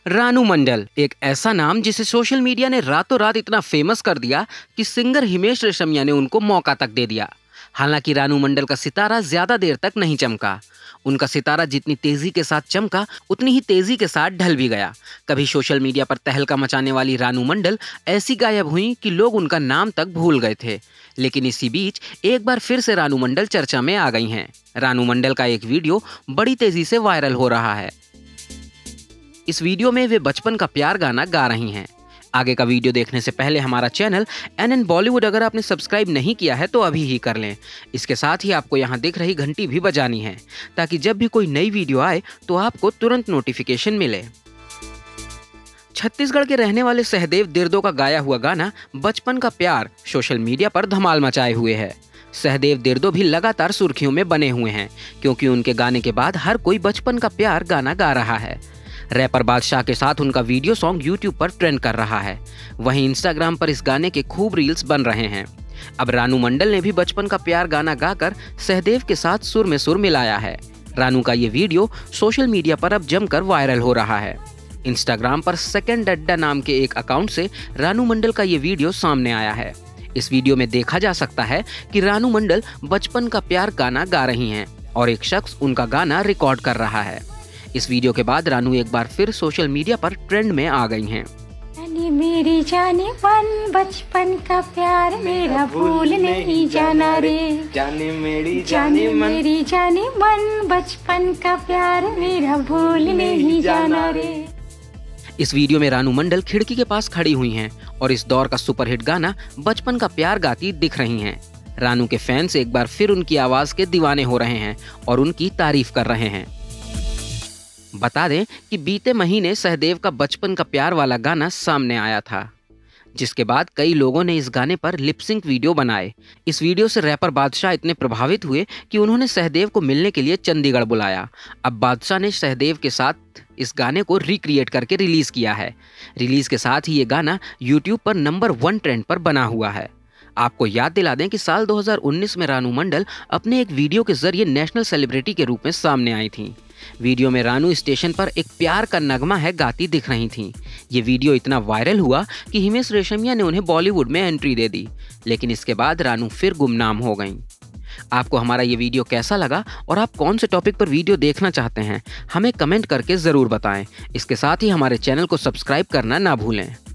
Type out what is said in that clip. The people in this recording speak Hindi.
रानू मंडल एक ऐसा नाम जिसे सोशल मीडिया ने रातों रात इतना फेमस कर दिया कि सिंगर हिमेश रेशमिया ने उनको मौका तक दे दिया। हालांकि रानू मंडल का सितारा ज्यादा देर तक नहीं चमका। उनका सितारा जितनी तेजी के साथ चमका उतनी ही तेजी के साथ ढल भी गया। कभी सोशल मीडिया पर तहलका मचाने वाली रानू मंडल ऐसी गायब हुई कि लोग उनका नाम तक भूल गए थे। लेकिन इसी बीच एक बार फिर से रानू मंडल चर्चा में आ गई हैं। रानू मंडल का एक वीडियो बड़ी तेजी से वायरल हो रहा है। इस वीडियो में वे बचपन का प्यार गाना गा रही हैं। आगे का वीडियो देखने से पहले हमारा चैनल NN बॉलीवुड अगर आपने सब्सक्राइब नहीं किया है तो अभी ही कर लें। इसके साथ ही आपको यहाँ दिख रही घंटी भी बजानी है ताकि जब भी कोई नई वीडियो आए तो आपको तुरंत नोटिफिकेशन मिले। छत्तीसगढ़ के रहने वाले सहदेव दिर्दो का गाया हुआ गाना बचपन का प्यार सोशल मीडिया पर धमाल मचाए हुए है। सहदेव दिर्दो भी लगातार सुर्खियों में बने हुए हैं क्योंकि उनके गाने के बाद हर कोई बचपन का प्यार गाना गा रहा है। रैपर बादशाह के साथ उनका वीडियो सॉन्ग यूट्यूब पर ट्रेंड कर रहा है। वहीं इंस्टाग्राम पर इस गाने के खूब रील्स बन रहे हैं। अब रानू मंडल ने भी बचपन का प्यार गाना गाकर सहदेव के साथ सुर में सुर मिलाया है। रानू का ये वीडियो सोशल मीडिया पर अब जमकर वायरल हो रहा है। इंस्टाग्राम पर सेकंड अड्डा नाम के एक अकाउंट से रानू मंडल का ये वीडियो सामने आया है। इस वीडियो में देखा जा सकता है कि रानू मंडल बचपन का प्यार गाना गा रही हैं और एक शख्स उनका गाना रिकॉर्ड कर रहा है। इस वीडियो के बाद रानू एक बार फिर सोशल मीडिया पर ट्रेंड में आ गई हैं। मेरी जाने मन बचपन का प्यार मेरा भूल नहीं जाना रे। जाने मेरी जाने मन बचपन का प्यार मेरा भूल नहीं जाना रे। इस वीडियो में रानू मंडल खिड़की के पास खड़ी हुई हैं और इस दौर का सुपरहिट गाना बचपन का प्यार गाती दिख रही हैं। रानू के फैंस एक बार फिर उनकी आवाज के दीवाने हो रहे हैं और उनकी तारीफ कर रहे हैं। बता दें कि बीते महीने सहदेव का बचपन का प्यार वाला गाना सामने आया था, जिसके बाद कई लोगों ने इस गाने पर लिपसिंक वीडियो बनाए। इस वीडियो से रैपर बादशाह इतने प्रभावित हुए कि उन्होंने सहदेव को मिलने के लिए चंडीगढ़ बुलाया। अब बादशाह ने सहदेव के साथ इस गाने को रिक्रिएट करके रिलीज किया है। रिलीज के साथ ही ये गाना यूट्यूब पर नंबर 1 ट्रेंड पर बना हुआ है। आपको याद दिला दें कि साल 2019 में रानू मंडल अपने एक वीडियो के जरिए नेशनल सेलिब्रिटी के रूप में सामने आई थीं। वीडियो में रानू स्टेशन पर एक प्यार का नगमा है गाती दिख रही थीं। ये वीडियो इतना वायरल हुआ कि हिमेश रेशमिया ने उन्हें बॉलीवुड में एंट्री दे दी, लेकिन इसके बाद रानू फिर गुमनाम हो गईं। आपको हमारा ये वीडियो कैसा लगा और आप कौन से टॉपिक पर वीडियो देखना चाहते हैं, हमें कमेंट करके ज़रूर बताएं। इसके साथ ही हमारे चैनल को सब्सक्राइब करना ना भूलें।